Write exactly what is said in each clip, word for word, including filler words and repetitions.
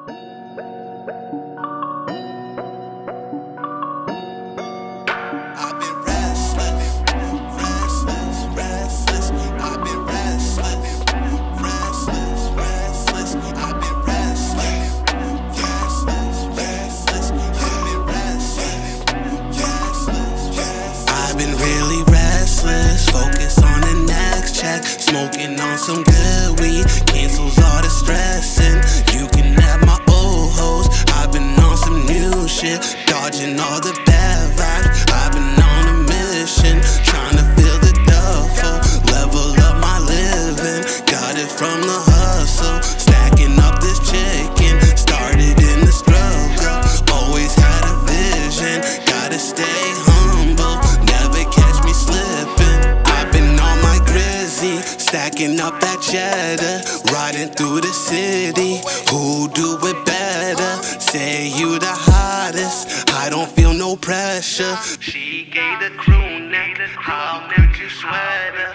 Smoking on some good weed, cancels all the stressing. You can have my old hoes, I've been on some new shit, dodging all the bad vibes. I've been on a mission, trying to fill the duffel, level up my living. Got it from the hustle, stacking up this chicken. Started in the struggle, always had a vision. Gotta stay humble, never catch me slipping. I've been on my grizzy, stacking up that cheddar, riding through the city. Who do it better? Say you the hottest, I don't feel no pressure. She gave the crew neck, how much you sweater?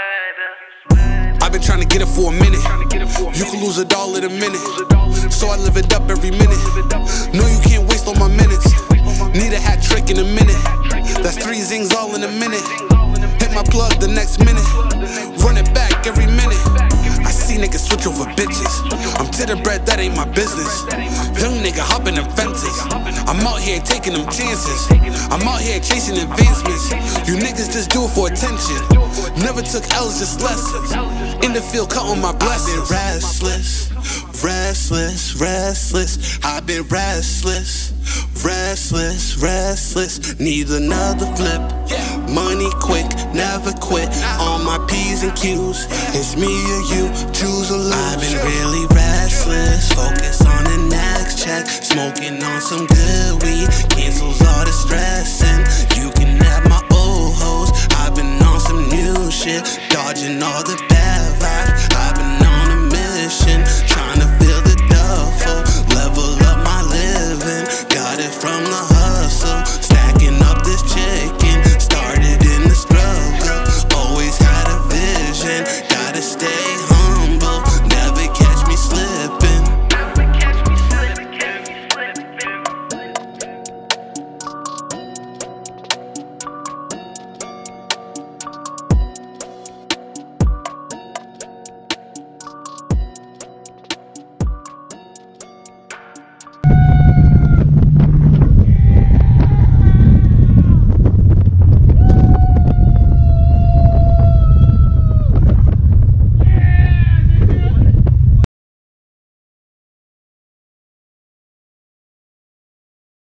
I've been trying to get it for a minute. You can lose it all in a minute, so I live it up every minute. No, you can't waste all my minutes. Need a hat trick in a minute. That's three zings all in a minute. Hit my plug the next minute, run it back every minute. I see niggas switch over bitches, I'm to the bread, that ain't my business. Young nigga hopping them fences, I'm out here taking them chances. I'm out here chasing advancements, you niggas just do it for attention. Never took L's, just lessons. In the field counting my blessings. I've been restless, restless, restless. I've been restless, restless, restless. Need another flip, money quick, never quit. On my P's and Q's, it's me or you, choose or lose. I've been really restless, focus on the next check. Smoking on some good weed, cancels all the stress.